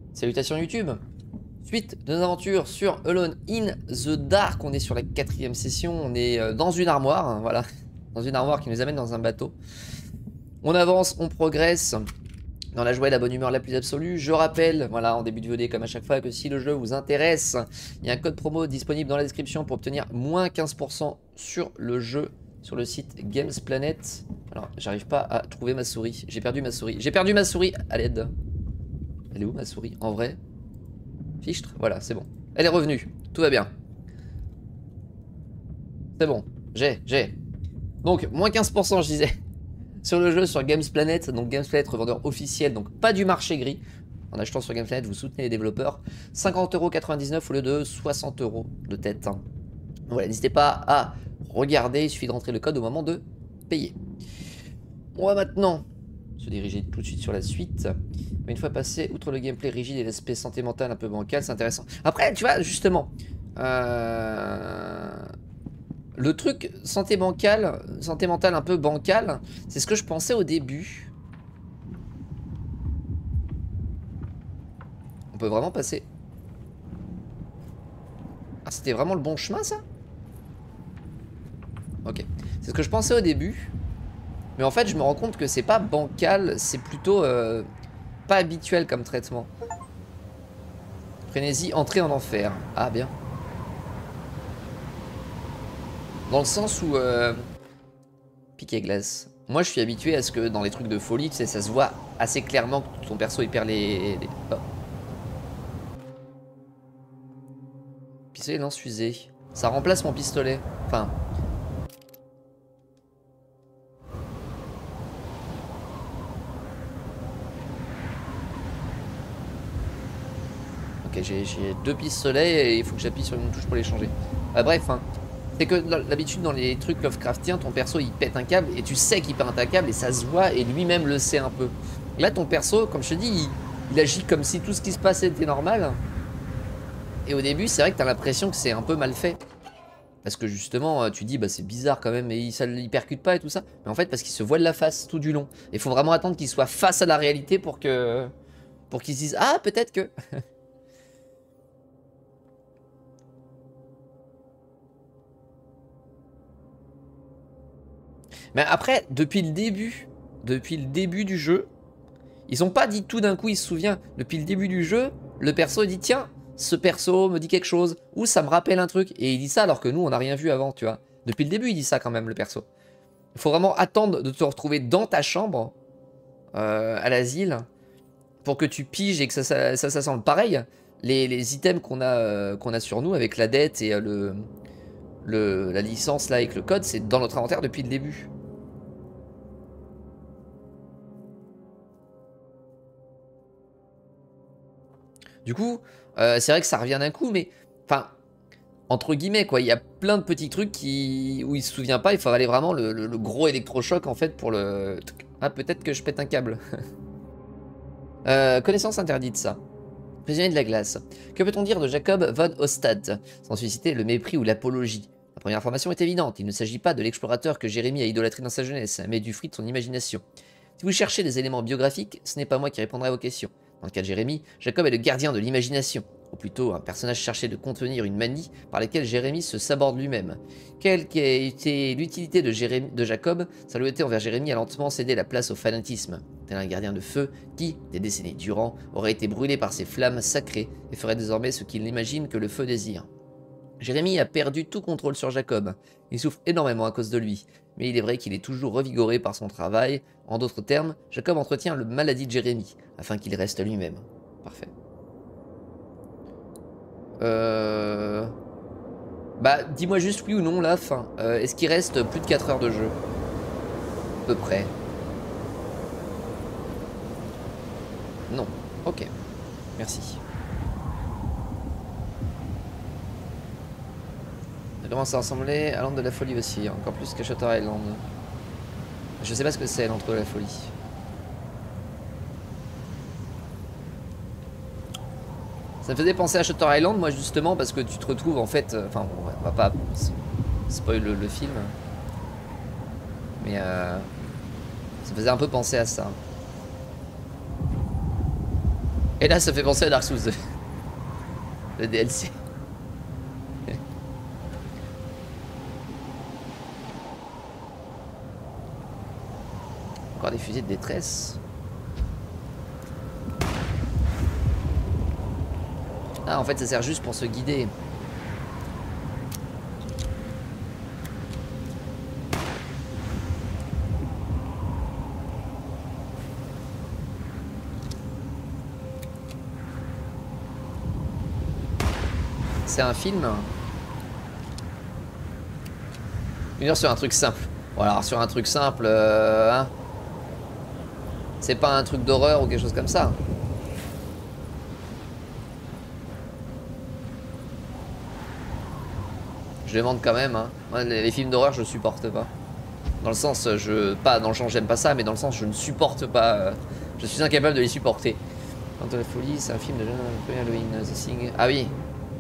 Salutations YouTube. Suite de nos aventures sur Alone in the Dark. On est sur la 4e session. On est dans une armoire, hein, voilà. Dans une armoire qui nous amène dans un bateau. On avance, on progresse. Dans la joie et la bonne humeur la plus absolue. Je rappelle, voilà, en début de VOD comme à chaque fois, que si le jeu vous intéresse, il y a un code promo disponible dans la description pour obtenir moins 15% sur le jeu, sur le site Games Planet. Alors, j'arrive pas à trouver ma souris. J'ai perdu ma souris. J'ai perdu ma souris à l'aide. Elle est où ma souris? En vrai? Fichtre, voilà, c'est bon. Elle est revenue, tout va bien. C'est bon, j'ai. Donc, moins 15%, je disais. Sur le jeu, sur Games Planet, donc Games Planet, revendeur officiel, donc pas du marché gris. En achetant sur Games Planet, vous soutenez les développeurs. 50,99 € au lieu de 60 € de tête. Voilà, n'hésitez pas à regarder, il suffit de rentrer le code au moment de payer. On va maintenant se diriger tout de suite sur la suite. Mais une fois passé, outre le gameplay rigide et l'aspect santé mentale un peu bancal, c'est intéressant. Après, tu vois, justement, le truc santé mentale un peu bancale, c'est ce que je pensais au début. On peut vraiment passer. Ah, c'était vraiment le bon chemin, ça? Ok. C'est ce que je pensais au début. Mais en fait, je me rends compte que c'est pas bancal, c'est plutôt pas habituel comme traitement. Frénésie, entrée en enfer. Ah, bien. Dans le sens où... piqué glace. Moi, je suis habitué à ce que dans les trucs de folie, tu sais, ça se voit assez clairement que ton perso, il perd les... Oh. Pistolet lance-fusée. Ça remplace mon pistolet. Enfin... Ok, j'ai 2 pistolets et il faut que j'appuie sur une touche pour les changer. Bref, hein. C'est que l'habitude dans les trucs Lovecraftiens, ton perso il pète un câble et tu sais qu'il pète un câble et ça se voit et lui-même le sait un peu. Là, ton perso, comme je te dis, il agit comme si tout ce qui se passait était normal. Et au début, c'est vrai que t'as l'impression que c'est un peu mal fait. Parce que justement, tu dis, bah c'est bizarre quand même, et il percute pas et tout ça. Mais en fait, parce qu'il se voile la face tout du long. Il faut vraiment attendre qu'il soit face à la réalité pour qu'il se dise, ah, peut-être que... Mais après, depuis le début du jeu, ils ont pas dit tout d'un coup, il se souvient. Depuis le début du jeu, le perso il dit tiens, ce perso me dit quelque chose, ou ça me rappelle un truc. Et il dit ça alors que nous on n'a rien vu avant, tu vois. Depuis le début, il dit ça quand même, le perso. Il faut vraiment attendre de te retrouver dans ta chambre, à l'asile, pour que tu piges et que ça semble pareil. Les items qu'on a sur nous avec la dette et la licence là avec le code, c'est dans notre inventaire depuis le début. Du coup, c'est vrai que ça revient d'un coup, mais... Enfin, entre guillemets, quoi. Il y a plein de petits trucs où il se souvient pas. Il faut aller vraiment le gros électrochoc, en fait, pour le... Ah, peut-être que je pète un câble. Connaissance interdite, ça. Prisonnier de la glace. Que peut-on dire de Jacob von Ostad, sans susciter le mépris ou l'apologie? La première information est évidente. Il ne s'agit pas de l'explorateur que Jérémie a idolâtré dans sa jeunesse, mais du fruit de son imagination. Si vous cherchez des éléments biographiques, ce n'est pas moi qui répondrai à vos questions. Dans le cas de Jérémie, Jacob est le gardien de l'imagination, ou plutôt un personnage chargé de contenir une manie par laquelle Jérémie se saborde lui-même. Quelle qu'ait été l'utilité de Jacob, sa loyauté envers Jérémie a lentement cédé la place au fanatisme, tel un gardien de feu qui, des décennies durant, aurait été brûlé par ses flammes sacrées et ferait désormais ce qu'il imagine que le feu désire. Jérémie a perdu tout contrôle sur Jacob. Il souffre énormément à cause de lui, mais il est vrai qu'il est toujours revigoré par son travail. En d'autres termes, Jacob entretient le maladie de Jérémie, afin qu'il reste lui-même. Parfait. Bah, dis-moi juste oui ou non, la fin. Est-ce qu'il reste plus de 4 heures de jeu? À peu près. Non. Ok. Merci. Commence à ressembler à l'Antre de la Folie aussi, encore plus qu'à Shutter Island. Je sais pas ce que c'est l'Antre de la Folie. Ça me faisait penser à Shutter Island, moi justement, parce que tu te retrouves en fait... Enfin, bon, on va pas spoil le film. Mais ça me faisait un peu penser à ça. Et là, ça fait penser à Dark Souls 2. Le DLC. Encore des fusées de détresse. Ah, en fait, ça sert juste pour se guider. C'est un film. Une heure sur un truc simple. Voilà, alors sur un truc simple, hein. C'est pas un truc d'horreur ou quelque chose comme ça. Je demande quand même, hein. Moi, les films d'horreur, je supporte pas. Dans le sens, pas dans le sens j'aime pas ça, mais dans le sens je ne supporte pas. Je suis incapable de les supporter. Quant à la folie, c'est un film de Halloween, The Thing. Ah oui.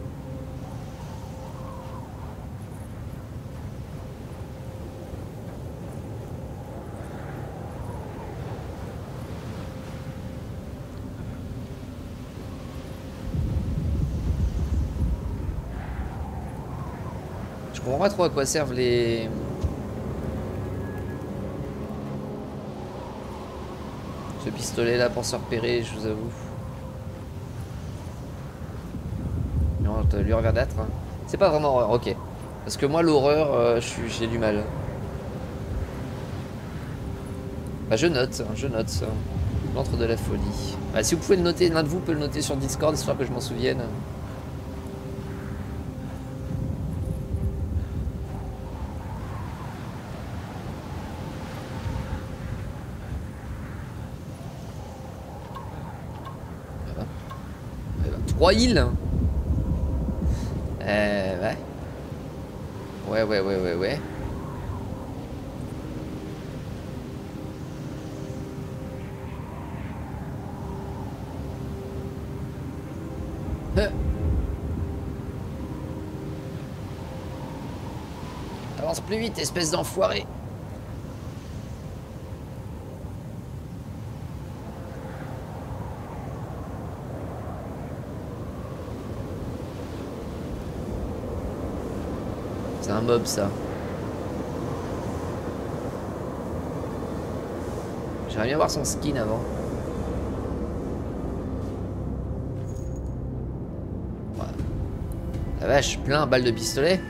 Je comprends pas trop à quoi servent les... Ce pistolet là pour se repérer, je vous avoue. Non, lueur verdâtre. Hein. C'est pas vraiment horreur, ok. Parce que moi l'horreur, j'ai du mal. Bah je note, hein, je note. L'antre de la folie. Bah, si vous pouvez le noter, l'un de vous peut le noter sur Discord, histoire que je m'en souvienne. Trois îles. Ouais. Ouais. Avance plus vite, espèce d'enfoiré. C'est un mob ça. J'aimerais bien voir son skin avant. Voilà. La vache, plein, balle de pistolet.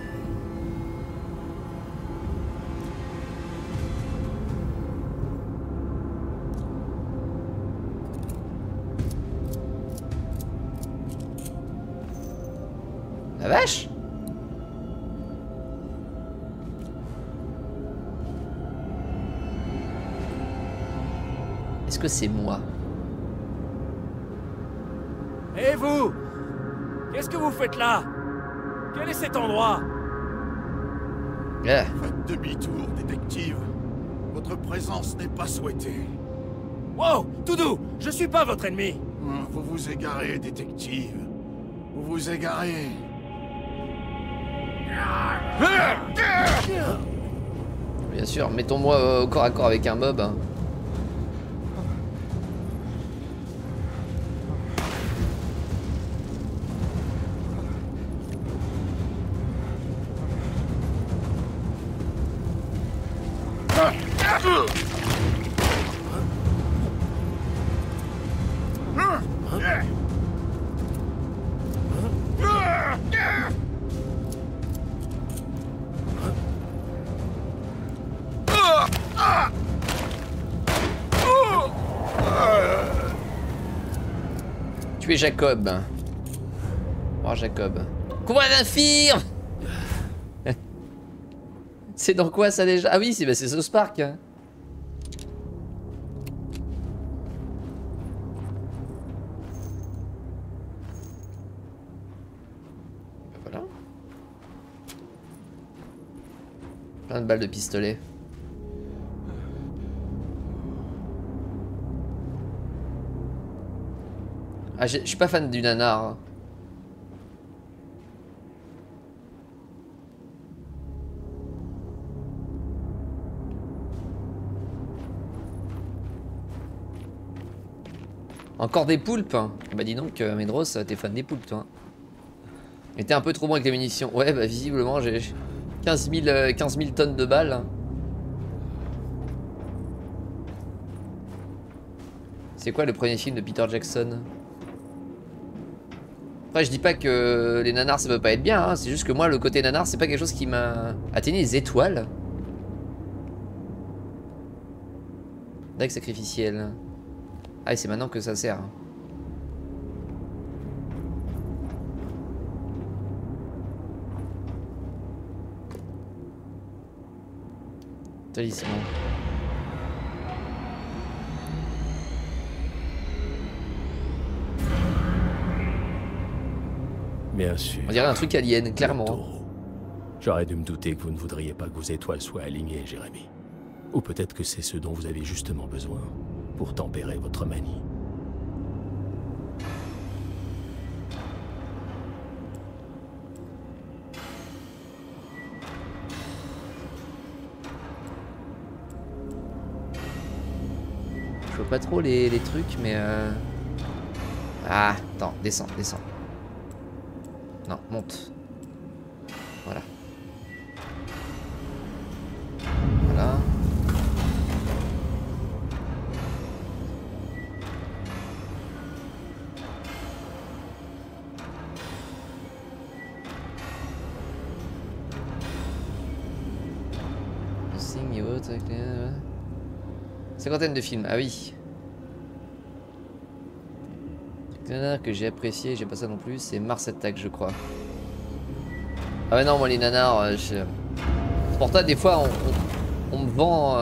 La vache. Est-ce que c'est moi? Et vous? Qu'est-ce que vous faites là? Quel est cet endroit? Faites demi-tour, détective. Votre présence n'est pas souhaitée. Wow, Toudou, je suis pas votre ennemi. Vous vous égarez, détective. Vous vous égarez. Bien sûr, mettons-moi au corps à corps avec un mob. Hein. Tuer Jacob. Oh Jacob. Combat d'infirme. C'est dans quoi ça déjà? Ah oui, c'est South Park. Hein. Voilà. Plein de balles de pistolet. Ah, je suis pas fan du nanar. Hein. Encore des poulpes. Bah dis donc, Medros, t'es fan des poulpes, toi. Mais t'es un peu trop bon avec les munitions. Ouais, bah visiblement, j'ai 15 000 tonnes de balles. C'est quoi le premier film de Peter Jackson? Après, je dis pas que les nanars ça peut pas être bien, hein. C'est juste que moi, le côté nanar, c'est pas quelque chose qui m'a... Atteignez les étoiles. Dague sacrificielle. Ah, et c'est maintenant que ça sert. Talisman. Bien sûr. On dirait un truc alien, clairement. Taureau. J'aurais dû me douter que vous ne voudriez pas que vos étoiles soient alignées, Jérémy. Ou peut-être que c'est ce dont vous avez justement besoin pour tempérer votre manie. Je vois pas trop les trucs, mais... Ah, attends, descends, descends. Non, monte. Voilà. Voilà. Signe et autres. Cinquantaine de films, ah oui. Que j'ai apprécié, j'ai pas ça non plus, c'est Mars Attack, je crois. Ah ouais non, moi les nanars, pour toi des fois on me vend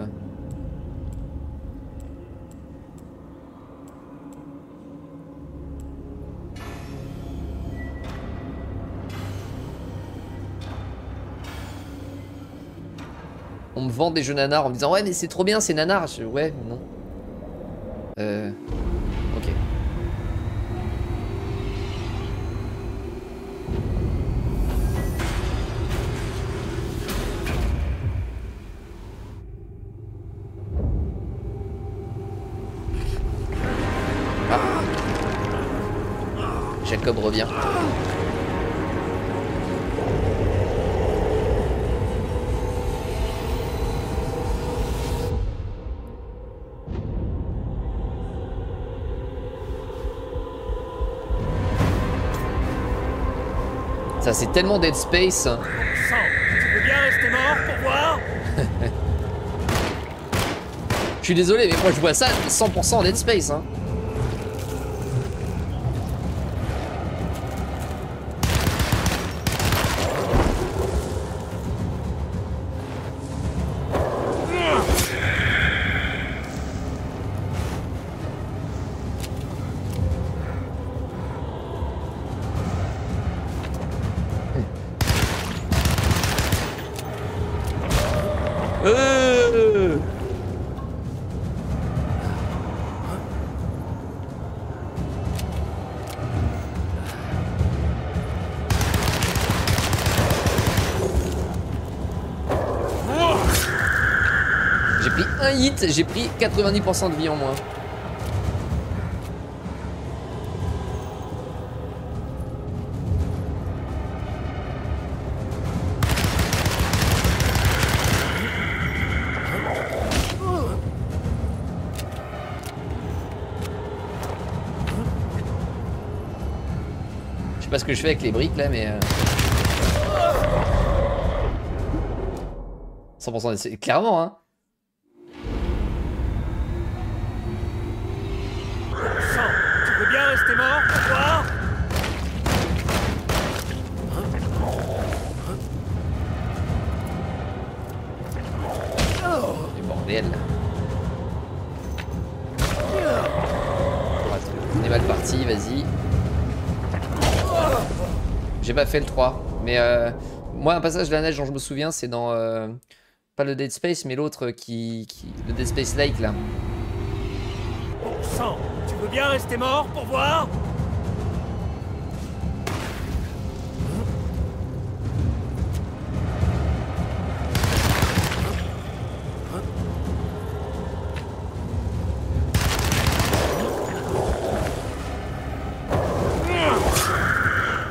on me vend des jeux nanars en me disant ouais mais c'est trop bien, c'est nanar. Ouais, non. Ok. Jacob revient. Ça c'est tellement Dead Space. Sang, tu veux bien rester mort pour voir? Je suis désolé mais moi je vois ça 100% Dead Space hein. J'ai pris un hit, j'ai pris 90% de vie en moins. Je sais pas ce que je fais avec les briques là mais 100% d'essai, clairement hein. Sang, tu veux bien rester mort pour voir? Du bordel. On est mal parti, vas-y. J'ai pas fait le 3. Mais moi un passage de la neige dont je me souviens c'est dans... pas le Dead Space mais l'autre le Dead Space Lake là. Sang, tu veux bien rester mort pour voir?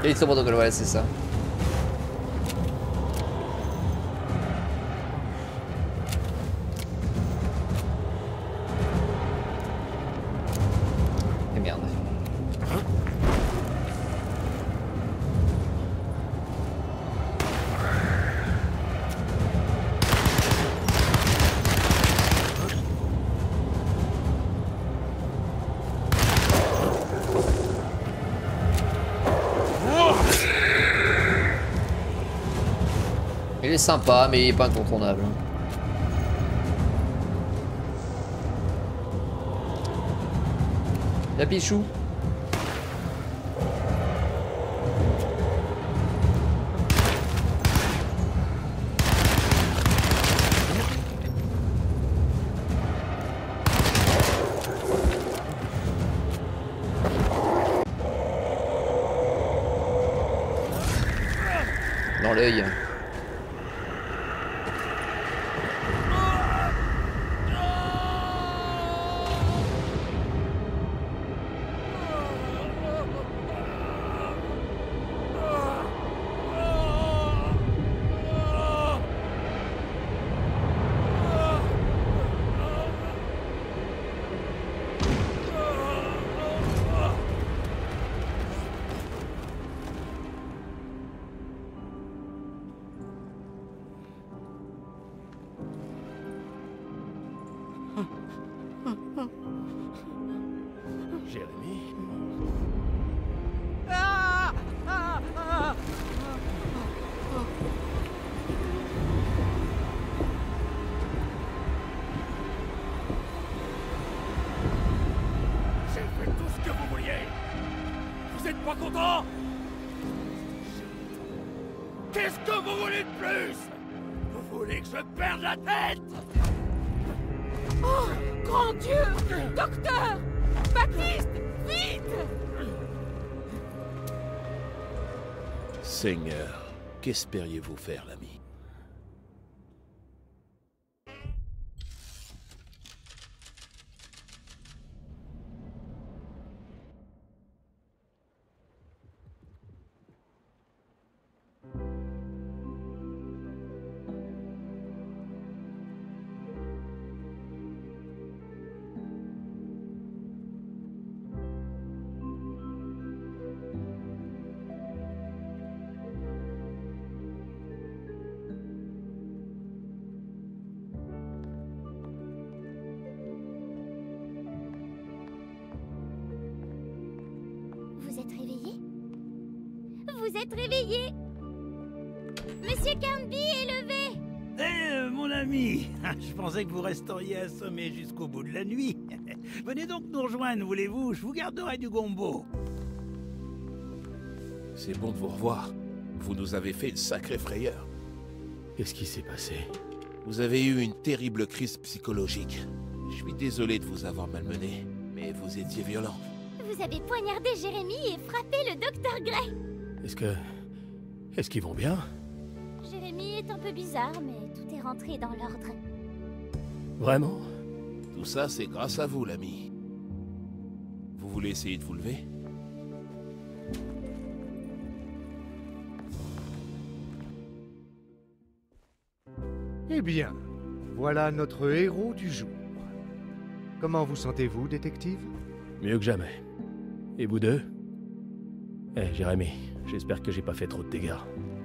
Elite protocole, voilà, c'est ça. Et merde. Il est sympa, mais il est pas incontournable. La Pichou. Dans l'œil. Jérémy. J'ai fait tout ce que vous vouliez. Vous êtes pas content? Qu'est-ce que vous voulez de plus? Vous voulez que je perde la tête? Oh, grand Dieu! Docteur! Baptiste! Vite! Seigneur, qu'espériez-vous faire, l'ami? Vous êtes réveillé? Vous êtes réveillé? Monsieur Carnby est levé! Mon ami, je pensais que vous resteriez assommé jusqu'au bout de la nuit. Venez donc nous rejoindre, voulez-vous? Je vous garderai du gombo. C'est bon de vous revoir. Vous nous avez fait une sacrée frayeur. Qu'est-ce qui s'est passé? Vous avez eu une terrible crise psychologique. Je suis désolé de vous avoir malmené, mais vous étiez violent. Vous avez poignardé Jérémy et frappé le docteur Gray. Est-ce qu'ils vont bien? Jérémy est un peu bizarre, mais tout est rentré dans l'ordre. Vraiment? Tout ça, c'est grâce à vous, l'ami. Vous voulez essayer de vous lever? Eh bien, voilà notre héros du jour. Comment vous sentez-vous, détective? Mieux que jamais. Et vous deux? Eh, Jérémy, j'espère que j'ai pas fait trop de dégâts.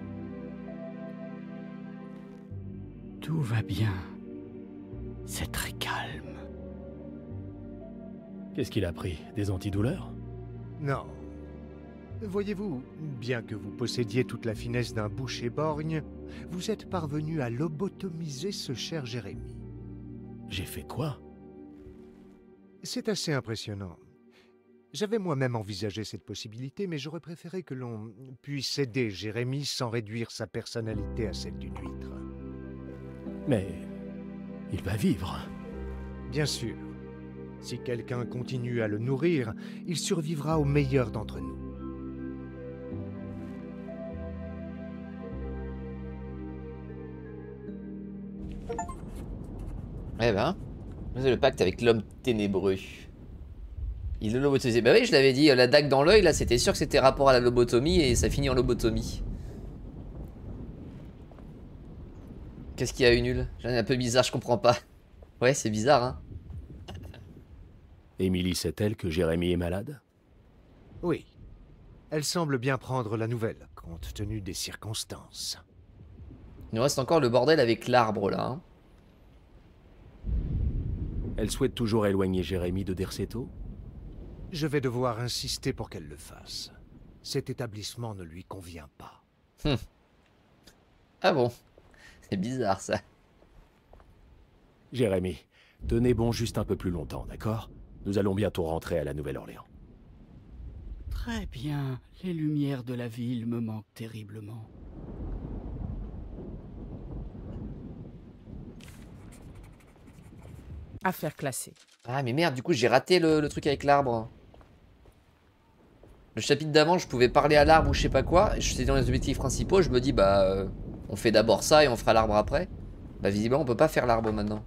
Tout va bien. C'est très calme. Qu'est-ce qu'il a pris? Des antidouleurs? Non. Voyez-vous, bien que vous possédiez toute la finesse d'un boucher borgne, vous êtes parvenu à lobotomiser ce cher Jérémy. J'ai fait quoi? C'est assez impressionnant. J'avais moi-même envisagé cette possibilité, mais j'aurais préféré que l'on puisse aider Jérémy sans réduire sa personnalité à celle d'une huître. Mais... il va vivre. Bien sûr. Si quelqu'un continue à le nourrir, il survivra au meilleur d'entre nous. Eh ben, c'est le pacte avec l'homme ténébreux. Il le lobotomisé. Bah oui, je l'avais dit, la dague dans l'œil, là, c'était sûr que c'était rapport à la lobotomie et ça finit en lobotomie. Qu'est-ce qu'il y a eu nul? J'en ai un peu bizarre, je comprends pas. Ouais, c'est bizarre, hein. Émilie sait-elle que Jérémie est malade? Oui. Elle semble bien prendre la nouvelle, compte tenu des circonstances. Il nous reste encore le bordel avec l'arbre, là. Hein. Elle souhaite toujours éloigner Jérémie de Derceto? Je vais devoir insister pour qu'elle le fasse. Cet établissement ne lui convient pas. Ah bon? C'est bizarre, ça. Jérémie, tenez bon juste un peu plus longtemps, d'accord? Nous allons bientôt rentrer à la Nouvelle-Orléans. Très bien. Les lumières de la ville me manquent terriblement. Affaire classée. Ah, mais merde, du coup, j'ai raté le truc avec l'arbre. Le chapitre d'avant, je pouvais parler à l'arbre ou je sais pas quoi. J'étais dans les objectifs principaux, je me dis, bah, on fait d'abord ça et on fera l'arbre après. Bah, visiblement, on peut pas faire l'arbre maintenant.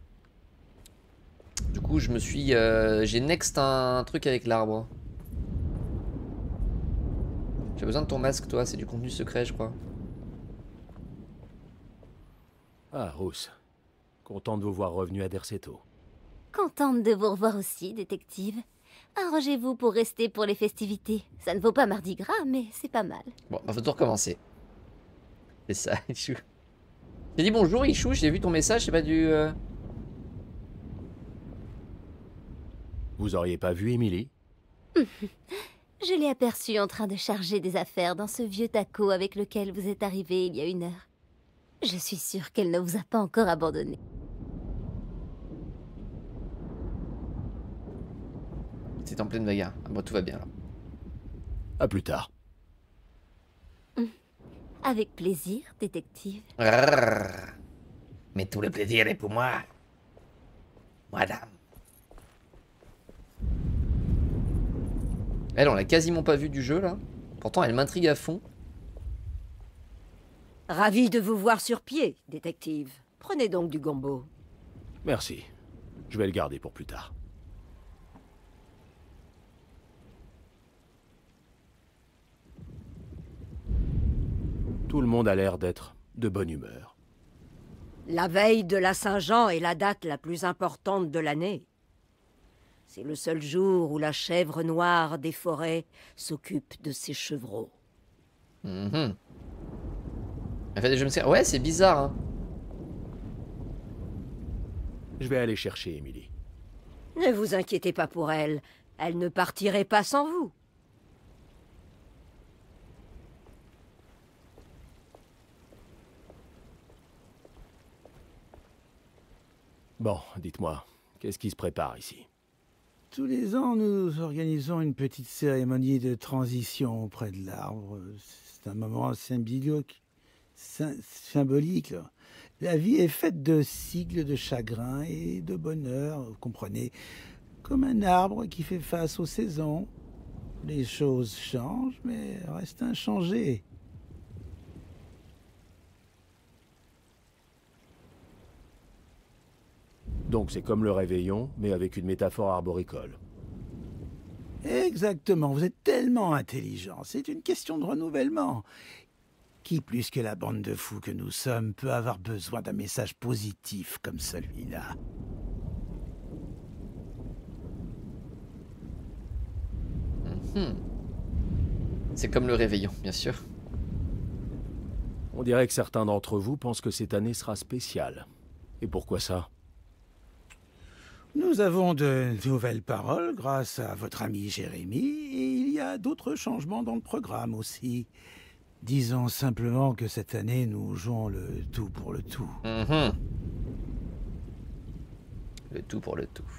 Du coup, je me suis... j'ai next un truc avec l'arbre. J'ai besoin de ton masque, toi. C'est du contenu secret, je crois. Ah, Rousse. Content de vous voir revenu à Derceto. Contente de vous revoir aussi, détective. Arrangez-vous pour rester pour les festivités. Ça ne vaut pas Mardi Gras, mais c'est pas mal. Bon, bah, faut tout recommencer. C'est ça, Ichou. J'ai dit bonjour, Ichou. J'ai vu ton message, c'est pas du... Vous auriez pas vu Émilie? Je l'ai aperçu en train de charger des affaires dans ce vieux taco avec lequel vous êtes arrivé il y a 1 heure. Je suis sûre qu'elle ne vous a pas encore abandonné. C'est en pleine bagarre. Ah, bon, tout va bien, là. À plus tard. Avec plaisir, détective. Rrrr. Mais tout le plaisir est pour moi. Madame. Elle, on l'a quasiment pas vue du jeu, là. Pourtant, elle m'intrigue à fond. Ravi de vous voir sur pied, détective. Prenez donc du gombo. Merci. Je vais le garder pour plus tard. Tout le monde a l'air d'être de bonne humeur. La veille de la Saint-Jean est la date la plus importante de l'année. C'est le seul jour où la chèvre noire des forêts s'occupe de ses chevreaux. Elle fait des jeux de... Ouais, c'est bizarre, hein. Je vais aller chercher Émilie. Ne vous inquiétez pas pour elle. Elle ne partirait pas sans vous. Bon, dites-moi, qu'est-ce qui se prépare ici? Tous les ans, nous organisons une petite cérémonie de transition auprès de l'arbre. C'est un moment symbolique. La vie est faite de cycles de chagrin et de bonheur, vous comprenez, comme un arbre qui fait face aux saisons. Les choses changent, mais restent inchangées. Donc c'est comme le réveillon, mais avec une métaphore arboricole. Exactement, vous êtes tellement intelligent. C'est une question de renouvellement. Qui, plus que la bande de fous que nous sommes, peut avoir besoin d'un message positif comme celui-là? C'est comme le réveillon, bien sûr. On dirait que certains d'entre vous pensent que cette année sera spéciale. Et pourquoi ça? Nous avons de nouvelles paroles grâce à votre ami Jérémie, et il y a d'autres changements dans le programme aussi. Disons simplement que cette année, nous jouons le tout pour le tout. Le tout pour le tout.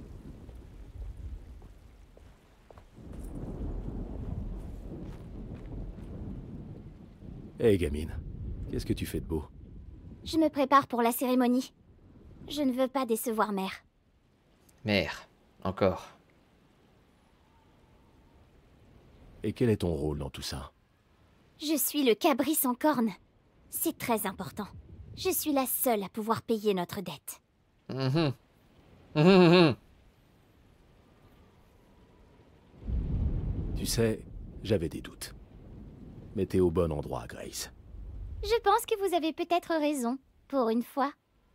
Hé, gamine, qu'est-ce que tu fais de beau? Je me prépare pour la cérémonie. Je ne veux pas décevoir mère. Mère, encore. Et quel est ton rôle dans tout ça? Je suis le cabri sans corne. C'est très important. Je suis la seule à pouvoir payer notre dette. Tu sais, j'avais des doutes. Mais t'es au bon endroit, Grace. Je pense que vous avez peut-être raison, pour une fois.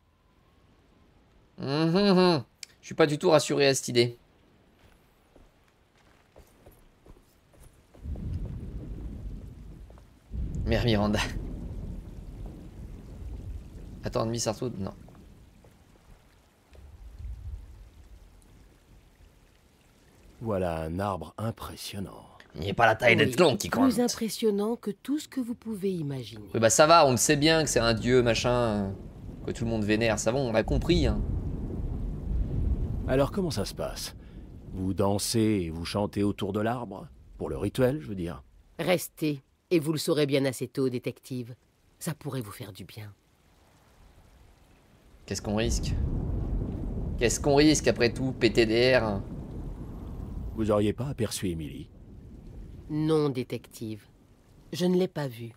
Je suis pas du tout rassuré à cette idée. Mère Miranda. Attends, demi Sarto, non. Voilà un arbre impressionnant. Il n'y a pas la taille d'être long qui compte. Plus impressionnant que tout ce que vous pouvez imaginer. Oui, bah ça va, on le sait bien que c'est un dieu, machin, que tout le monde vénère, ça va, on a compris. Hein. Alors comment ça se passe? Vous dansez et vous chantez autour de l'arbre? Pour le rituel, je veux dire. Restez, et vous le saurez bien assez tôt, détective. Ça pourrait vous faire du bien. Qu'est-ce qu'on risque? Qu'est-ce qu'on risque après tout, PTDR? Vous auriez pas aperçu Emily? Non, détective. Je ne l'ai pas vue.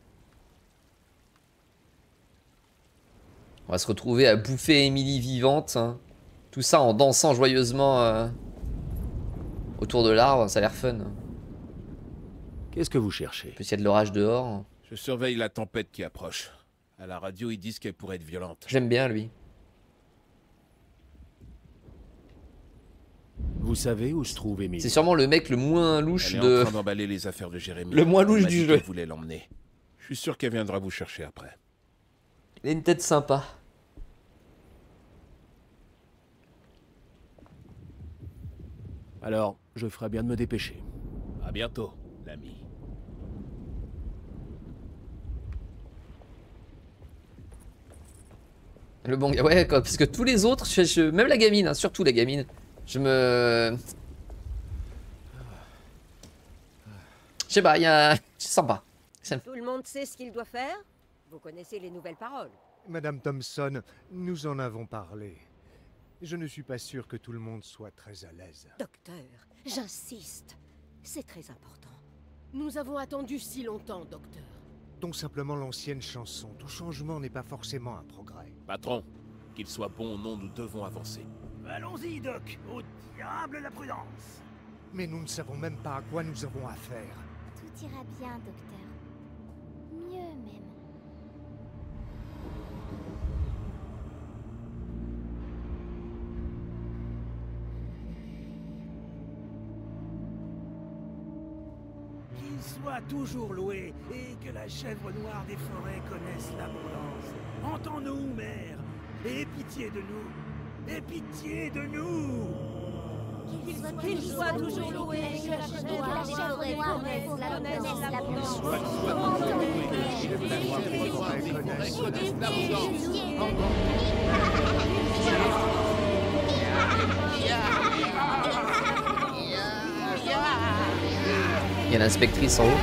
On va se retrouver à bouffer Emily vivante. Hein. Tout ça en dansant joyeusement autour de l'arbre, ça a l'air fun. Qu'est-ce que vous cherchez? Plus il y a de l'orage dehors. Je surveille la tempête qui approche. À la radio, ils disent qu'elle pourrait être violente. J'aime bien lui. Vous savez où se trouve Emily? C'est sûrement le mec le moins louche Elle est de... en train d'emballer les affaires de Jérémy. Le moins louche Elle m'a du dit jeu. qu'elle voulait l'emmener. Je suis sûr qu'elle viendra vous chercher après. Il a une tête sympa. Alors, je ferais bien de me dépêcher. À bientôt, l'ami. Le bon gars, ouais, quoi, parce que tous les autres, même la gamine, hein, surtout la gamine, je sais pas, il y a... C'est sympa. Tout le monde sait ce qu'il doit faire? Vous connaissez les nouvelles paroles. Madame Thompson, nous en avons parlé. Je ne suis pas sûr que tout le monde soit très à l'aise. Docteur, j'insiste. C'est très important. Nous avons attendu si longtemps, docteur. Donc simplement l'ancienne chanson. Tout changement n'est pas forcément un progrès. Patron, qu'il soit bon ou non, nous devons avancer. Allons-y, Doc. Au diable la prudence. Mais nous ne savons même pas à quoi nous avons affaire. Tout ira bien, docteur. Mieux même. Qu'il soit toujours loué et que la chèvre noire des forêts connaisse l'abondance. Entends-nous, mère. Aie pitié de nous. Aie pitié de nous. Qu'il soit toujours loué et que la chèvre noire connaisse l'abondance. Il y a l'inspectrice en haut.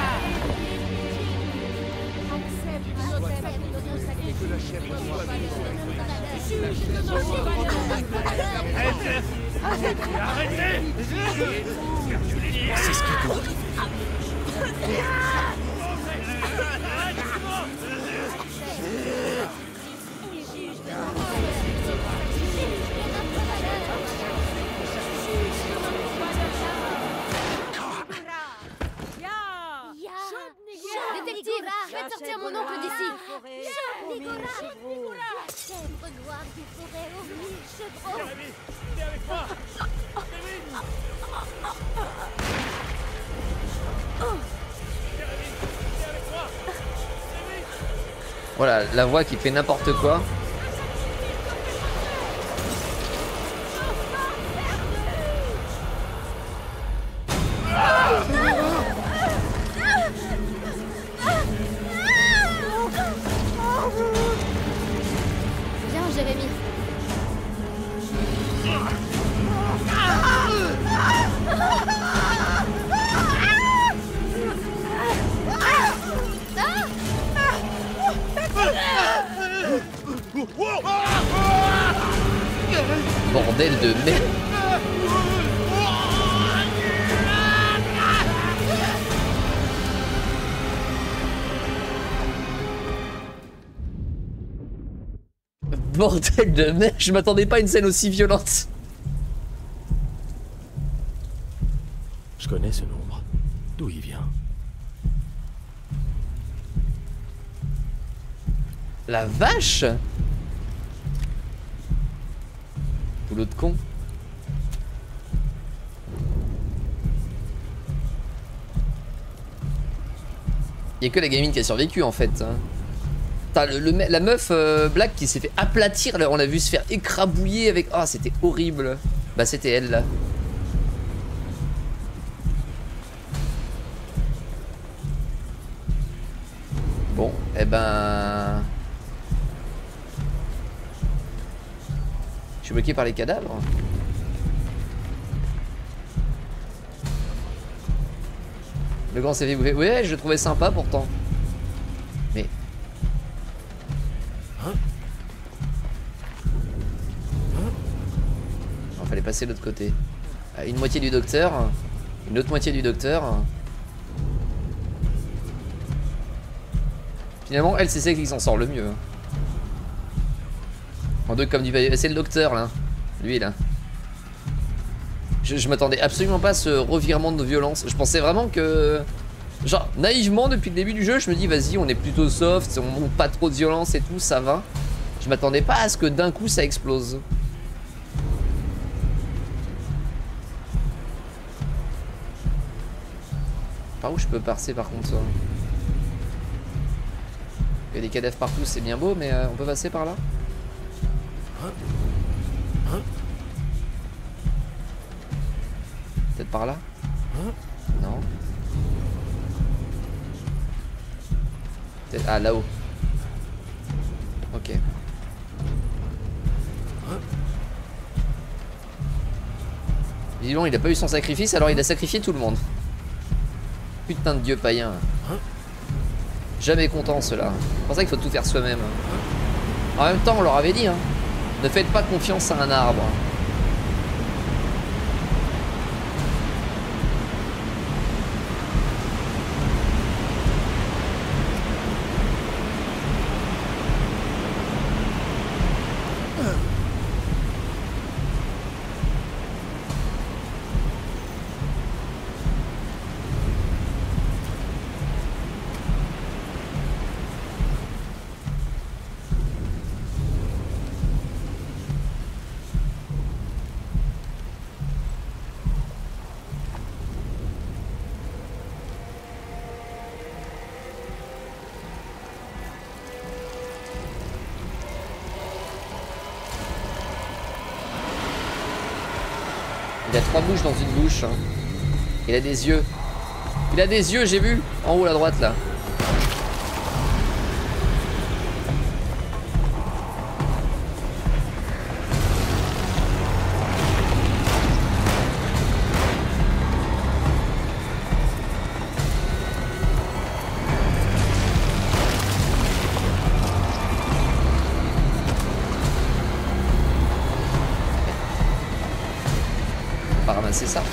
Arrêtez! C'est ce qui doit arriver. Détective, faites sortir mon oncle d'ici. La chèvre noire des forêts aux 1000 chevaux. Jérémy, viens avec moi. Voilà, la voix qui fait n'importe quoi. Viens, Jérémy. Bordel de merde. Bordel de merde, je m'attendais pas à une scène aussi violente. Je connais ce nombre. D'où il vient? La vache! Boulot de con. Il y a que la gamine qui a survécu en fait. T'as la meuf Black qui s'est fait aplatir, là, on l'a vu se faire écrabouiller avec... Ah, c'était horrible. Bah c'était elle là. Bon, eh ben... Je suis bloqué par les cadavres. Le grand s'est fait bouffer. Ouais, je le trouvais sympa pourtant. Mais... Il fallait passer de l'autre côté. Une moitié du docteur. Une autre moitié du docteur. Finalement, elle, c'est celle qui s'en sort le mieux. En deux comme du papier. C'est le docteur, là. Lui, là. Je m'attendais absolument pas à ce revirement de violence. Je pensais vraiment que... Genre, naïvement, depuis le début du jeu, je me dis, vas-y, on est plutôt soft, on montre pas trop de violence et tout, ça va. Je m'attendais pas à ce que d'un coup, ça explose. Par où je peux passer, par contre, ça? Il y a des cadavres partout, c'est bien beau, mais on peut passer par là? Peut-être par là? Non. Peut-être... Ah, là-haut. Ok. Visiblement, il a pas eu son sacrifice, alors il a sacrifié tout le monde. Putain de dieu païen. Jamais content, ceux-là. C'est pour ça qu'il faut tout faire soi-même. En même temps, on leur avait dit, hein. Ne faites pas confiance à un arbre. Il a 3 bouches dans une bouche. Il a des yeux. Il a des yeux, j'ai vu. En haut à droite là. C'est ça.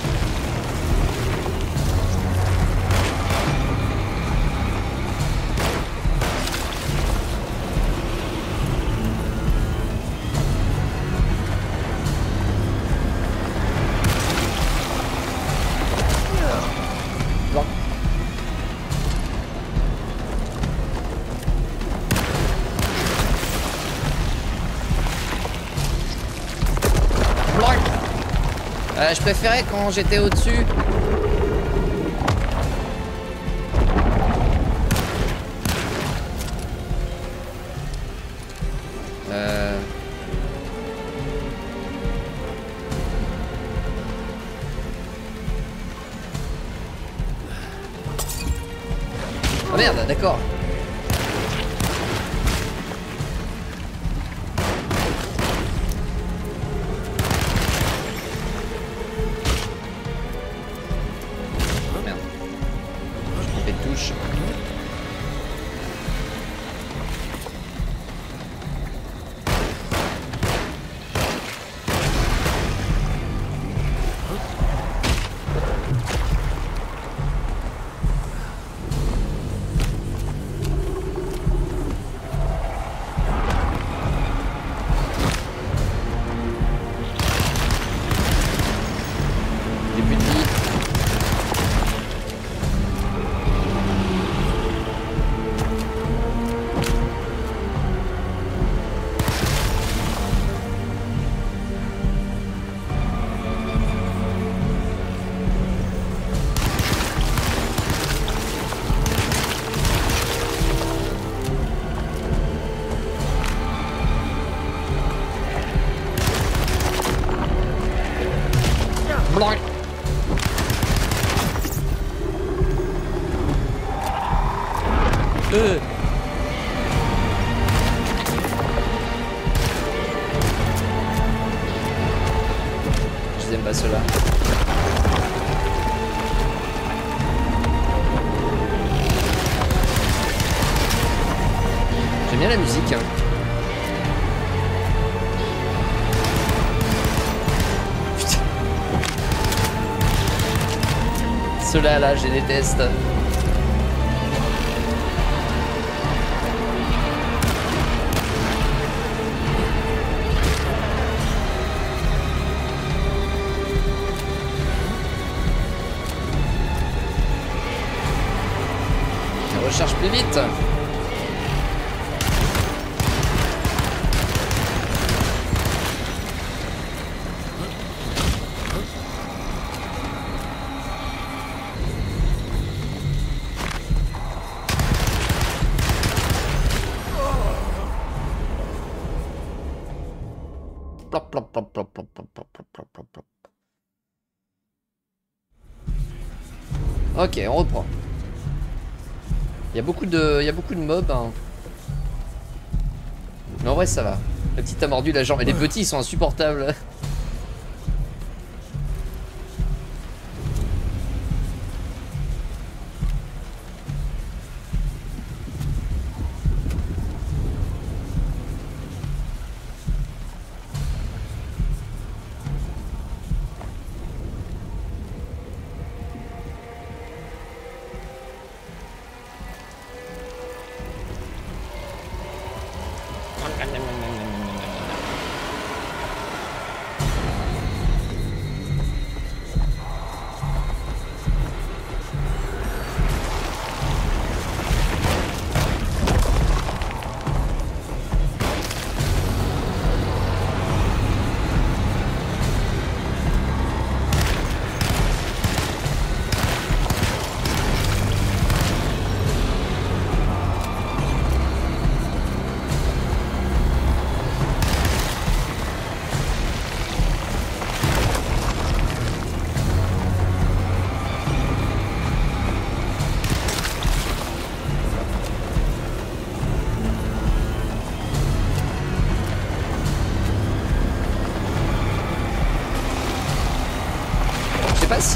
Blanc. Blanc. Je préférais quand j'étais au-dessus. Oh merde, d'accord. Je les aime pas ceux-là. J'aime bien la musique. Hein. Putain. Ceux-là, là, je les déteste. Recharge plus vite. Plop, plop, plop, plop, plop, plop, plop, plop, plop, plop. Ok, on reprend. Il y a beaucoup de mobs. Hein. Mais en vrai, ça va. Le petit a mordu la jambe. Et les petits, ils sont insupportables. Si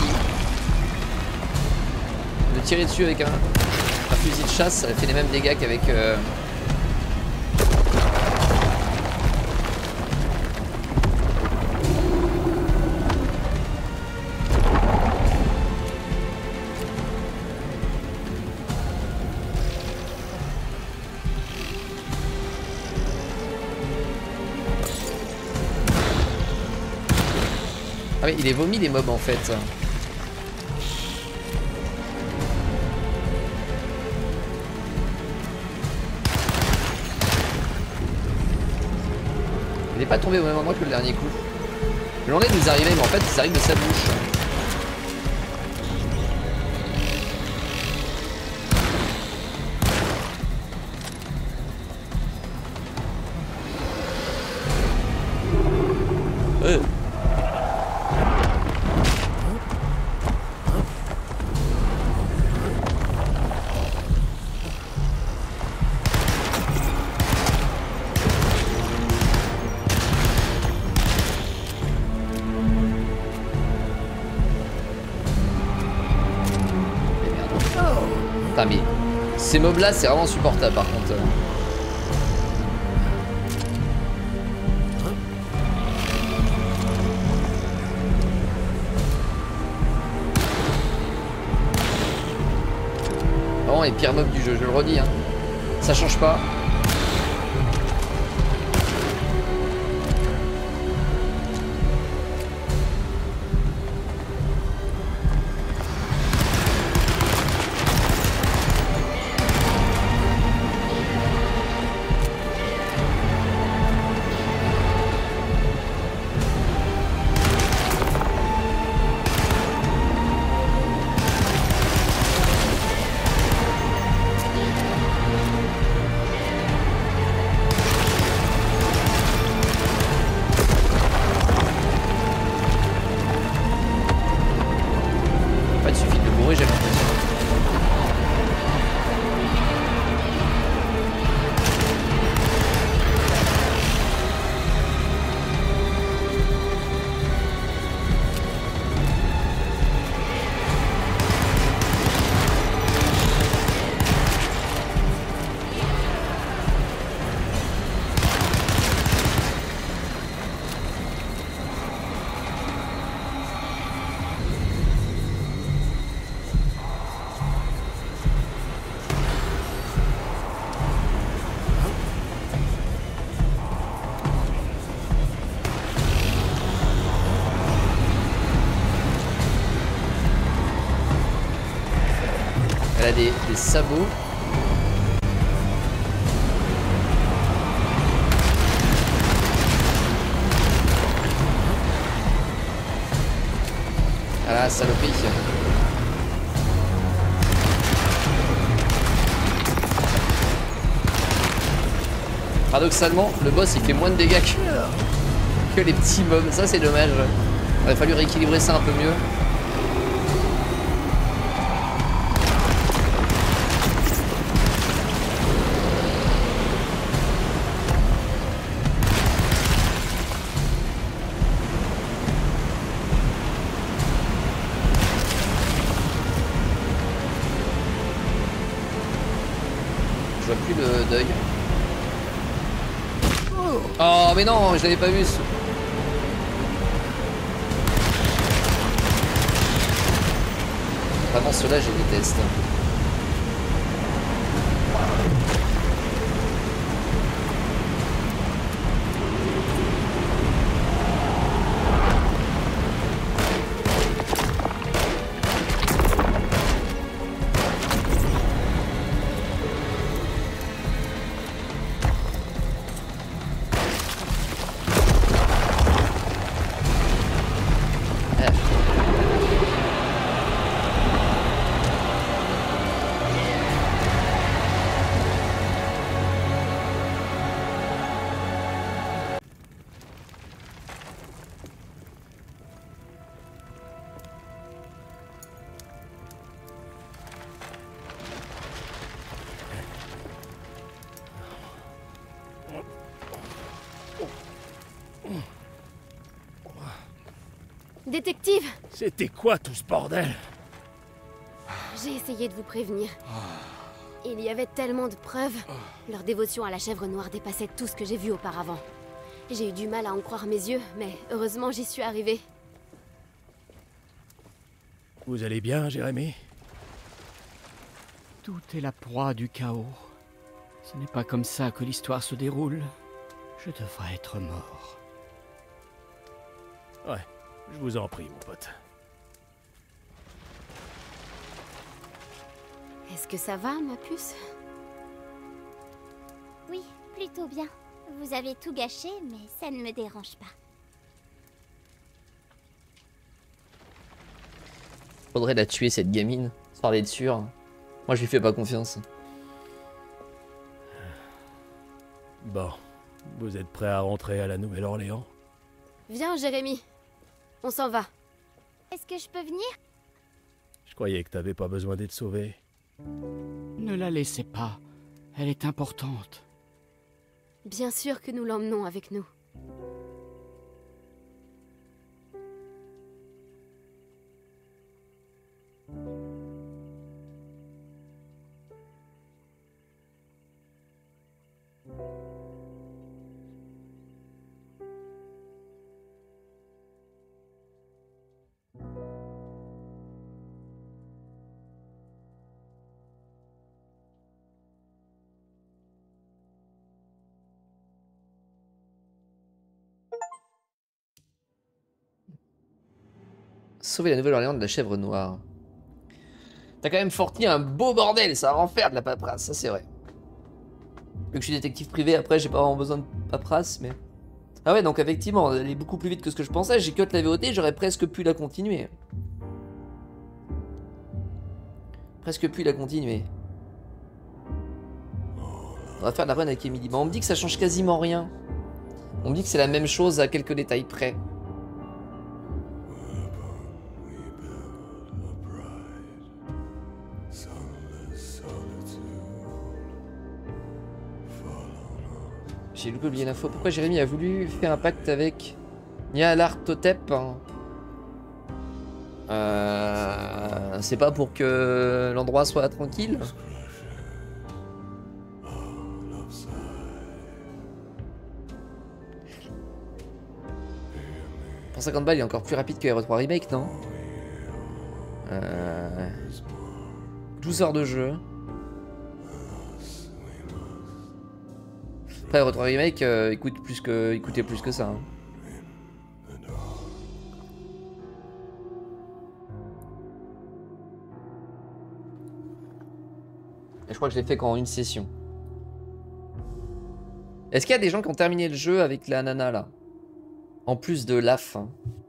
de tirer dessus avec un fusil de chasse, ça fait les mêmes dégâts qu'avec Ah oui, il est vomi les mobs en fait. Il n'est pas tombé au même endroit que le dernier coup. Je me demandais d'où ils arrivaient, mais en fait ils arrivent de sa bouche. Putain mais ces mobs là c'est vraiment supportable par contre. Vraiment les pires mobs du jeu, je le redis hein. Ça change pas. Elle a des sabots. Ah la saloperie. Paradoxalement, le boss il fait moins de dégâts que les petits mobs. Ça c'est dommage. Il aurait fallu rééquilibrer ça un peu mieux. Je vois plus le deuil. Oh mais non, je l'avais pas vu. Vraiment ceux-là je les déteste. Détective! C'était quoi tout ce bordel? J'ai essayé de vous prévenir. Il y avait tellement de preuves. Leur dévotion à la chèvre noire dépassait tout ce que j'ai vu auparavant. J'ai eu du mal à en croire mes yeux, mais heureusement j'y suis arrivée. Vous allez bien, Jérémy? Tout est la proie du chaos. Ce n'est pas comme ça que l'histoire se déroule. Je devrais être mort. Ouais, je vous en prie, mon pote. Est-ce que ça va, ma puce? Oui, plutôt bien. Vous avez tout gâché, mais ça ne me dérange pas. Faudrait la tuer cette gamine, histoire d'être sûr. Moi je lui fais pas confiance. Bon, vous êtes prêts à rentrer à la Nouvelle-Orléans? Viens, Jérémy. On s'en va. Est-ce que je peux venir? Je croyais que t'avais pas besoin d'être sauvé. Ne la laissez pas. Elle est importante. Bien sûr que nous l'emmenons avec nous. Sauver la Nouvelle-Orléans de la chèvre noire. T'as quand même sorti un beau bordel, ça va en faire de la paperasse, ça c'est vrai. Vu que je suis détective privé, après j'ai pas vraiment besoin de paperasse, mais... Ah ouais, donc effectivement, elle est beaucoup plus vite que ce que je pensais, j'ai cut la VOD, j'aurais presque pu la continuer. Presque pu la continuer. On va faire la run avec Emily. Bon, on me dit que ça change quasiment rien. On me dit que c'est la même chose à quelques détails près. J'ai oublié l'info. Pourquoi Jérémy a voulu faire un pacte avec Nyarlathotep? C'est pas pour que l'endroit soit tranquille? Pour 50 balles, il est encore plus rapide que RE3 Remake, non? 12 heures de jeu. Après, RE3 Remake, il coûtait plus que ça. Hein. Et je crois que je l'ai fait qu'en une session. Est-ce qu'il y a des gens qui ont terminé le jeu avec la nana là? En plus de la fin.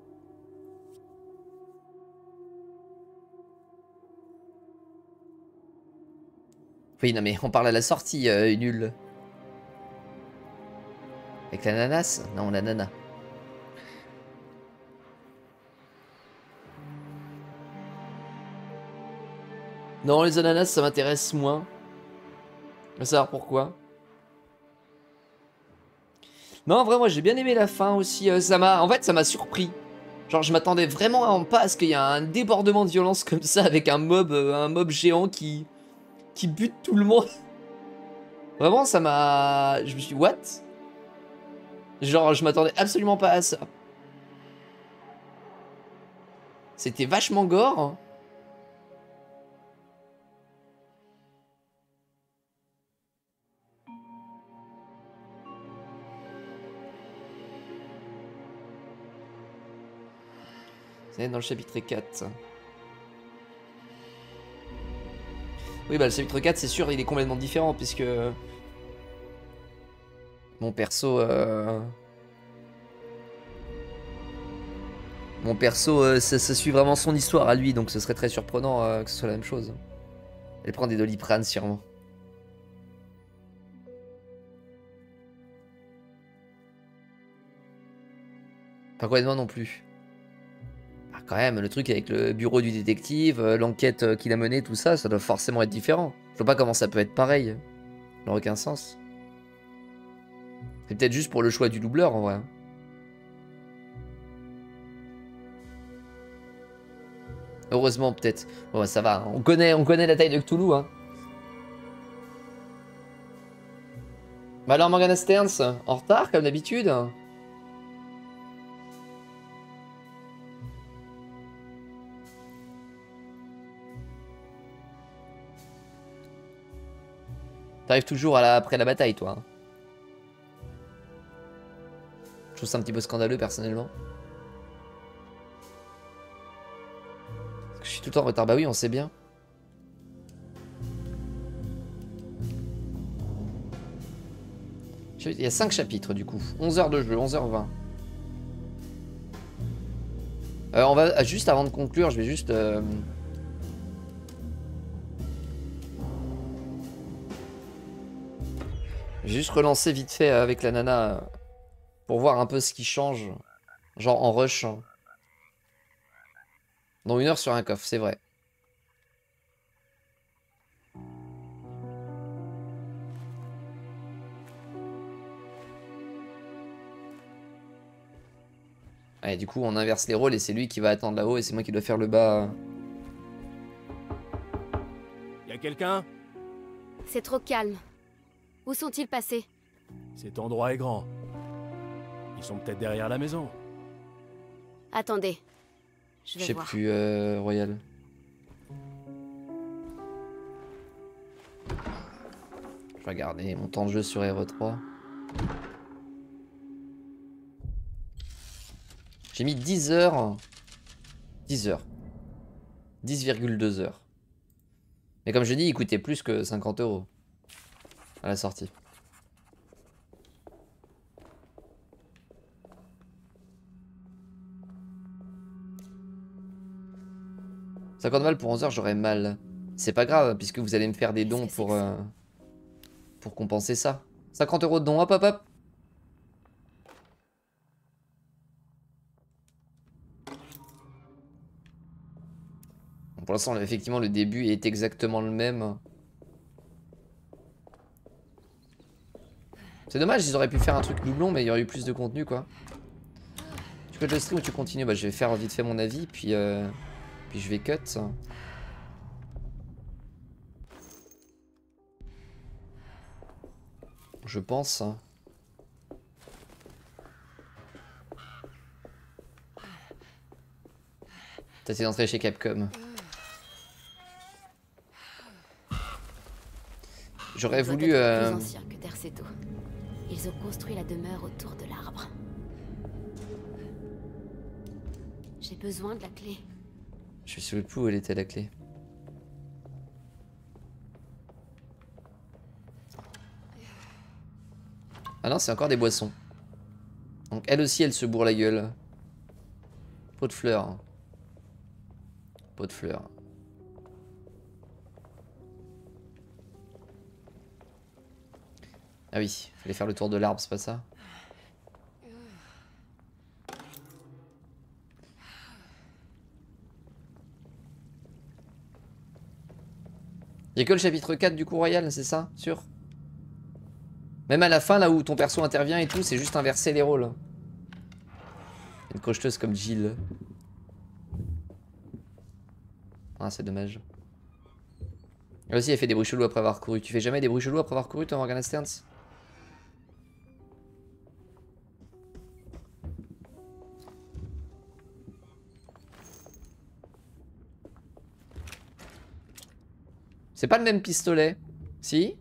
Oui, non mais on parle à la sortie, nul. Avec l'ananas? Non, la nana. Non, les ananas, ça m'intéresse moins. Je veux savoir pourquoi. Non, en vrai, moi, j'ai bien aimé la fin aussi. En fait, ça m'a surpris. Genre, je m'attendais vraiment pas à ce qu'il y ait un débordement de violence comme ça avec un mob géant qui bute tout le monde. Vraiment, ça m'a... Je me suis dit, what? Genre, je m'attendais absolument pas à ça. C'était vachement gore. Hein. C'est dans le chapitre 4. Oui, bah le chapitre 4, c'est sûr, il est complètement différent, puisque... Mon perso... ça suit vraiment son histoire à lui, donc ce serait très surprenant que ce soit la même chose. Elle prend des Doliprane, sûrement. Pas complètement non plus. Ah, quand même, le truc avec le bureau du détective, l'enquête qu'il a menée, tout ça, ça doit forcément être différent. Je vois pas comment ça peut être pareil. Ça n'a aucun sens. C'est peut-être juste pour le choix du doubleur, en vrai. Heureusement, peut-être. Bon, ça va. On connaît la taille de Cthulhu, hein. Bah alors, Morgana Sterns, en retard, comme d'habitude. T'arrives toujours après la bataille, toi. Je trouve ça un petit peu scandaleux, personnellement. Parce que je suis tout le temps en retard. Bah oui, on sait bien. Il y a 5 chapitres, du coup. 11 heures de jeu, 11h20. On va, juste avant de conclure, je vais juste... J'ai juste relancé vite fait avec la nana pour voir un peu ce qui change. Genre en rush. Dans 1 heure sur un coffre, c'est vrai. Allez, du coup, on inverse les rôles et c'est lui qui va attendre là-haut et c'est moi qui dois faire le bas. Y'a quelqu'un? C'est trop calme. Où sont-ils passés? Cet endroit est grand. Ils sont peut-être derrière la maison. Attendez. Je sais plus, Royal. Je vais regarder mon temps de jeu sur RE3. J'ai mis 10 heures. 10 heures. 10,2 heures. Mais comme je dis, il coûtait plus que 50 € à la sortie. « 50 balles pour 11 heures, j'aurais mal. C'est pas grave, puisque vous allez me faire des dons pour compenser ça. 50 € de dons, hop hop hop. Pour l'instant, effectivement, le début est exactement le même. C'est dommage, ils auraient pu faire un truc doublon, mais il y aurait eu plus de contenu, quoi. Tu peux le stream ou tu continues? Bah, je vais faire vite fait mon avis, puis je vais cut. Je pense. T'as essayé d'entrer chez Capcom. J'aurais voulu... Plus ancien que Terceto. Ils ont construit la demeure autour de l'arbre. J'ai besoin de la clé. Je suis sur le pouls où elle était la clé. Ah non, c'est encore des boissons. Donc elle aussi, elle se bourre la gueule. Pot de fleurs. Pot de fleurs. Ah oui, fallait faire le tour de l'arbre, c'est pas ça? Y'a que le chapitre 4 du coup royal, c'est ça? Sûr? Même à la fin, là où ton perso intervient et tout, c'est juste inverser les rôles. Une crocheteuse comme Jill. Ah, c'est dommage. Elle aussi, elle fait des bruits chelous après avoir couru. Tu fais jamais des bruits chelous après avoir couru, toi, Morgana Sterns? C'est pas le même pistolet. Si?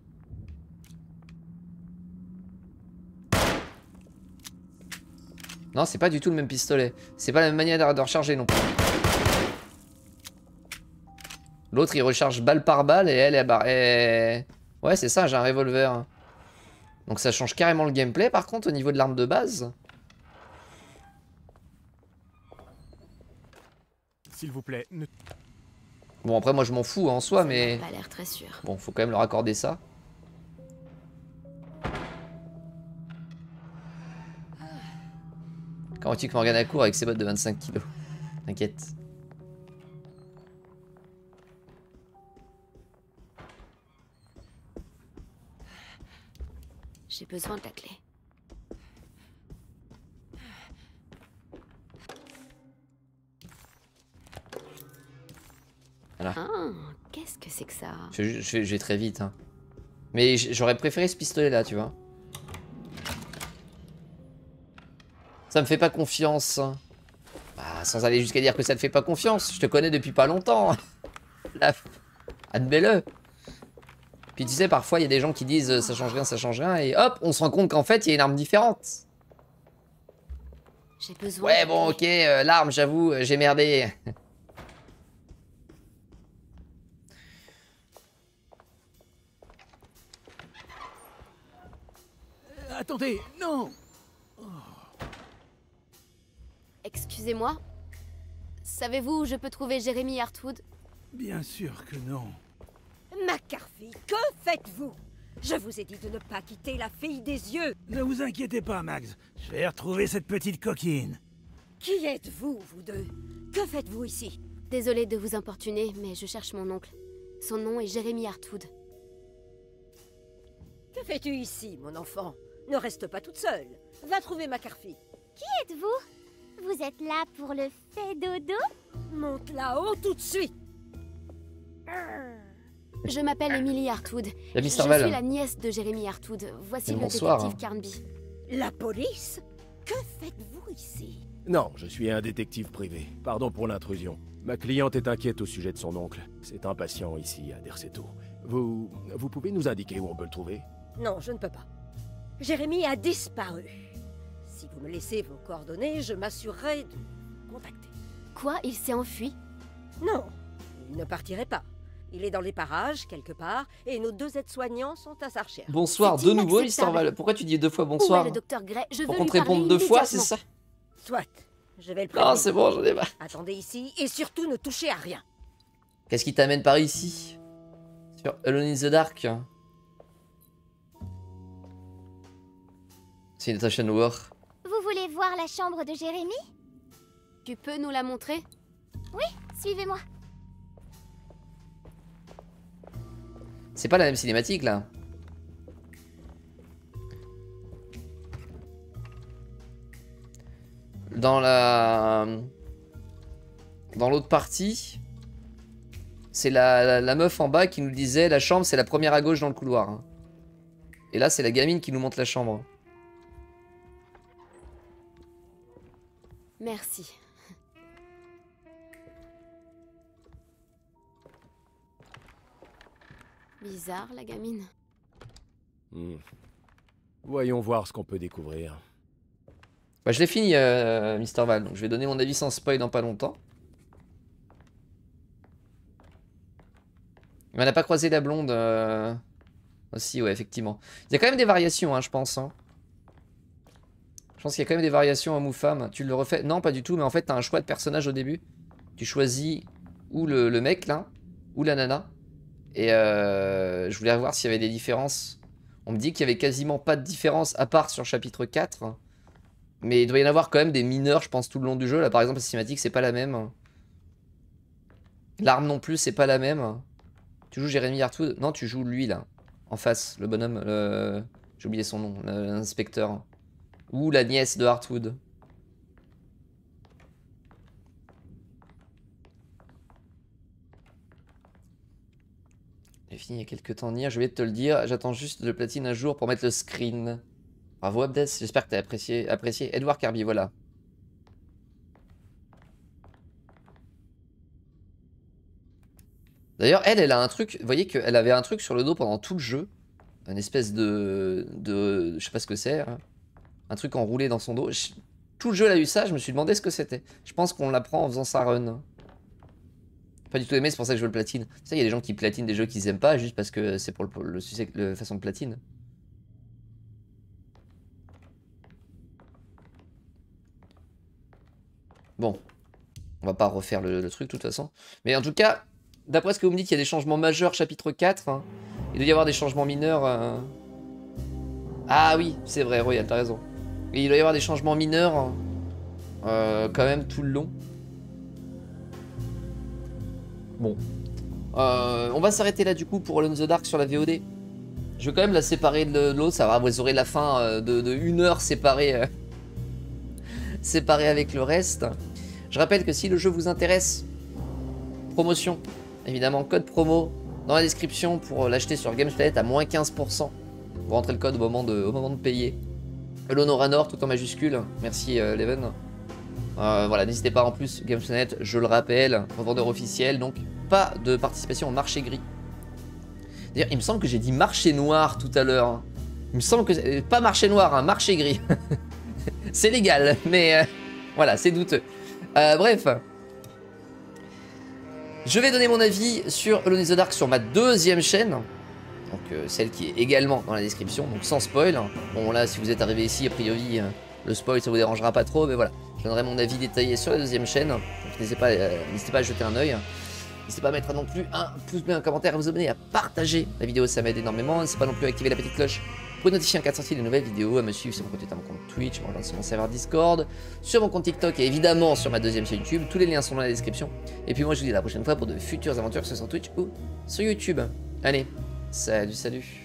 Non, c'est pas du tout le même pistolet. C'est pas la même manière de recharger non plus. L'autre, il recharge balle par balle et elle est barrée. Ouais, c'est ça, j'ai un revolver. Donc ça change carrément le gameplay, par contre, au niveau de l'arme de base. S'il vous plaît, ne... Bon, après, moi, je m'en fous en soi, Ça mais... n'a pas l'air très sûr. Bon, faut quand même leur accorder ça. Comment veux-tu que Morgana court avec ses bottes de 25 kilos? T'inquiète. J'ai besoin de la clé. Voilà. Ah, qu'est-ce que c'est que ça? Je vais très vite, hein. Mais j'aurais préféré ce pistolet là, tu vois. Ça me fait pas confiance. Bah, sans aller jusqu'à dire que ça te fait pas confiance. Je te connais depuis pas longtemps. Admets-le. Puis tu sais, parfois il y a des gens qui disent ça change rien, et hop, on se rend compte qu'en fait il y a une arme différente. J'ai besoin. Ouais, bon, ok, l'arme, j'avoue, j'ai merdé. Attendez, non! Excusez-moi. Savez-vous où je peux trouver Jérémy Hartwood? Bien sûr que non. McCarthy, que faites-vous? Je vous ai dit de ne pas quitter la fille des yeux. Ne vous inquiétez pas, Max. Je vais retrouver cette petite coquine. Qui êtes-vous, vous deux? Que faites-vous ici? Désolée de vous importuner, mais je cherche mon oncle. Son nom est Jérémy Hartwood. Que fais-tu ici, mon enfant? Ne reste pas toute seule. Va trouver McCarthy. Qui êtes-vous? Vous êtes là pour le fait dodo? Monte là-haut tout de suite. Je m'appelle Emily Hartwood. La Je suis la nièce de Jérémy Hartwood. Voici le détective Carnby. La police? Que faites-vous ici? Non, je suis un détective privé. Pardon pour l'intrusion. Ma cliente est inquiète au sujet de son oncle. C'est un patient ici à Derceto. Vous pouvez nous indiquer où on peut le trouver? Non, je ne peux pas. Jérémy a disparu. Si vous me laissez vos coordonnées, je m'assurerai de le contacter. Quoi? Il s'est enfui? Non, il ne partirait pas. Il est dans les parages, quelque part, et nos deux aides-soignants sont à sa recherche. Bonsoir, de nouveau, Mr. Val. Pourquoi tu dis deux fois bonsoir? Où est le docteur Gray? Je veux pour qu'on lui te réponde parler deux fois, c'est ça? Soit, je vais le prévenir. Non, c'est bon, j'en ai marre. Attendez ici, et surtout ne touchez à rien. Qu'est-ce qui t'amène par ici? Sur Alone in the Dark. C'est Natasha Noir. Vous voulez voir la chambre de Jérémy? Tu peux nous la montrer? Oui, suivez-moi. C'est pas la même cinématique là. Dans l'autre partie, c'est la meuf en bas qui nous disait la chambre c'est la première à gauche dans le couloir. Hein. Et là c'est la gamine qui nous montre la chambre. Merci. Bizarre, la gamine. Voyons voir ce qu'on peut découvrir. Bah, je l'ai fini, Mr. Val. Donc je vais donner mon avis sans spoil dans pas longtemps. Mais on n'a pas croisé la blonde. Aussi, ouais, effectivement. Il y a quand même des variations, hein, je pense. Hein. pense qu'il y a quand même des variations homme ou femme. Tu le refais? Non, pas du tout, mais en fait, t'as un choix de personnage au début. Tu choisis ou le mec, là, ou la nana. Et je voulais voir s'il y avait des différences. On me dit qu'il y avait quasiment pas de différence, à part sur le chapitre 4. Mais il doit y en avoir quand même des mineurs, je pense, tout le long du jeu. Là, par exemple, la cinématique, c'est pas la même. L'arme non plus, c'est pas la même. Tu joues Jérémy Hartwood? Non, tu joues lui, là. En face, le bonhomme. J'ai oublié son nom, l'inspecteur. Ou la nièce de Hartwood. J'ai fini il y a quelques temps Nier, je vais te le dire. J'attends juste de platine un jour pour mettre le screen. Bravo Abdes, j'espère que t'as apprécié. Edward Kirby, voilà. D'ailleurs, elle a un truc, vous voyez qu'elle avait un truc sur le dos pendant tout le jeu. Une espèce de je sais pas ce que c'est. Hein. Un truc enroulé dans son dos. Tout le jeu, elle a eu ça, je me suis demandé ce que c'était. Je pense qu'on l'apprend en faisant sa run. Pas du tout aimé, c'est pour ça que je veux le platine. Tu sais, il y a des gens qui platinent des jeux qu'ils aiment pas juste parce que c'est pour le façon de platine. Bon. On va pas refaire le truc de toute façon. Mais en tout cas, d'après ce que vous me dites, il y a des changements majeurs chapitre 4. Hein. Il doit y avoir des changements mineurs. Ah oui, c'est vrai, Royal, t'as raison. Et il doit y avoir des changements mineurs quand même tout le long. Bon. On va s'arrêter là du coup pour Alone in the Dark sur la VOD. Je vais quand même la séparer de l'autre. Ça va, vous aurez la fin de 1 heure séparée, séparée avec le reste. Je rappelle que si le jeu vous intéresse, promotion, évidemment, code promo dans la description pour l'acheter sur GamesPlanet à moins 15%. Vous rentrez le code au moment de payer. Alone Oranor tout en majuscule. Merci Leven. Voilà, n'hésitez pas en plus, GamesPlanet, je le rappelle, revendeur officiel, donc pas de participation au marché gris. D'ailleurs, il me semble que j'ai dit marché noir tout à l'heure. Hein. Il me semble que... Pas marché noir, hein, marché gris. C'est légal, mais voilà, c'est douteux. Bref. Je vais donner mon avis sur Alone in the Dark sur ma deuxième chaîne. Donc celle qui est également dans la description, donc sans spoil. Bon là, si vous êtes arrivé ici, a priori, le spoil ça vous dérangera pas trop, mais voilà. Je donnerai mon avis détaillé sur la deuxième chaîne. Donc n'hésitez pas à jeter un oeil. N'hésitez pas à mettre non plus un pouce bleu, un commentaire, à vous abonner, à partager la vidéo, ça m'aide énormément. N'hésitez pas non plus à activer la petite cloche pour être notifié en cas de sortie de nouvelles vidéos, à me suivre sur mon compte Twitter, mon compte Twitch, sur mon serveur Discord, sur mon compte TikTok et évidemment sur ma deuxième chaîne YouTube. Tous les liens sont dans la description. Et puis moi je vous dis à la prochaine fois pour de futures aventures sur Twitch ou sur YouTube. Allez, salut, salut.